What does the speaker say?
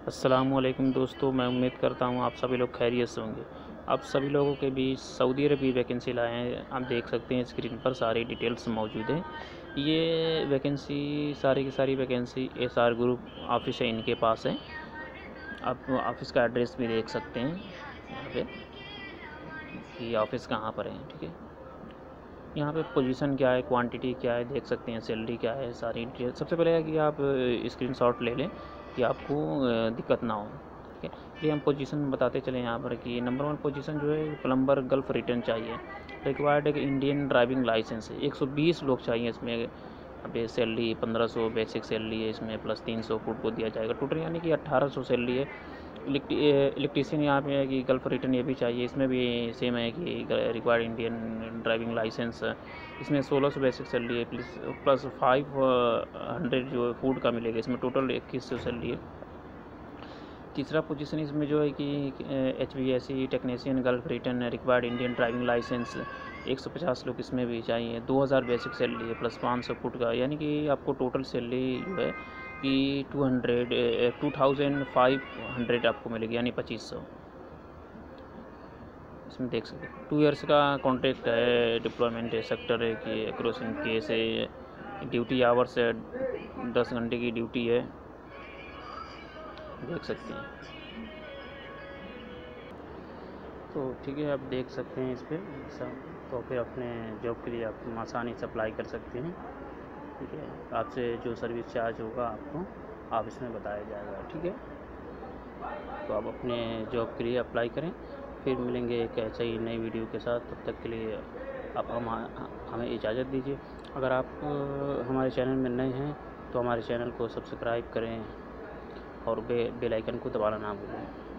अस्सलामुअलैकुम दोस्तों, मैं उम्मीद करता हूँ आप सभी लोग खैरियत से होंगे। आप सभी लोगों के बीच सऊदी अरब की वैकेंसी लाए हैं। आप देख सकते हैं स्क्रीन पर सारी डिटेल्स मौजूद हैं। ये वैकेंसी सारी की सारी वैकेंसी एसआर ग्रुप ऑफिस है, इनके पास है। आप ऑफिस का एड्रेस भी देख सकते हैं यहाँ पे कि ऑफिस कहाँ पर है। ठीक है, यहाँ पे पोजीशन क्या है, क्वांटिटी क्या है, देख सकते हैं सैलरी क्या है, सारी डिटेल। सबसे पहले है कि आप स्क्रीनशॉट ले लें कि आपको दिक्कत ना हो। ठीक है, ये हम पोजीशन बताते चले यहाँ पर कि नंबर 1 पोजीशन जो है प्लम्बर गल्फ रिटर्न चाहिए। रिक्वायर्ड एक इंडियन ड्राइविंग लाइसेंस है। 120 लोग चाहिए इसमें। अभी सैलरी 1500 बेसिक सैलरी है इसमें, प्लस 300 फूड को दिया जाएगा, टोटल यानी कि 1800 सैलरी है। इलेक्ट्रीशियन यहाँ पे है कि गल्फ रिटर्न ये भी चाहिए। इसमें भी सेम है कि रिक्वायर्ड इंडियन ड्राइविंग लाइसेंस। इसमें 1600 बेसिक सैलरी है, प्लस 500 जो फूड का मिलेगा। इसमें टोटल 2100 सैलरी है। तीसरा पोजीशन इसमें जो है कि HVAC technician Gulf return, required Indian driving licence. 150 लोग इसमें भी चाहिए। 2000 बेसिक सैलरी है, प्लस 500 फुट का, यानी कि आपको टोटल सैलरी जो है कि 2500 आपको मिलेगी, यानी 2500। इसमें देख सकते हैं 2 ईयर्स का कॉन्ट्रैक्ट है। डिप्लॉयमेंट सेक्टर है कि क्रॉसिंग केस है। ड्यूटी आवर्स है, 10 घंटे की ड्यूटी है, देख सकते हैं। तो ठीक है, आप देख सकते हैं इस पर सब। तो फिर अपने जॉब के लिए आप आसानी से अप्लाई कर सकते हैं। ठीक है, आपसे जो सर्विस चार्ज होगा आपको आप इसमें बताया जाएगा। ठीक है, तो आप अपने जॉब के लिए अप्लाई करें। फिर मिलेंगे एक ऐसे ही नई वीडियो के साथ। तब तक के लिए आप हमें इजाज़त दीजिए। अगर आप हमारे चैनल में नए हैं तो हमारे चैनल को सब्सक्राइब करें और बेल आइकन को दबाना ना भूलें।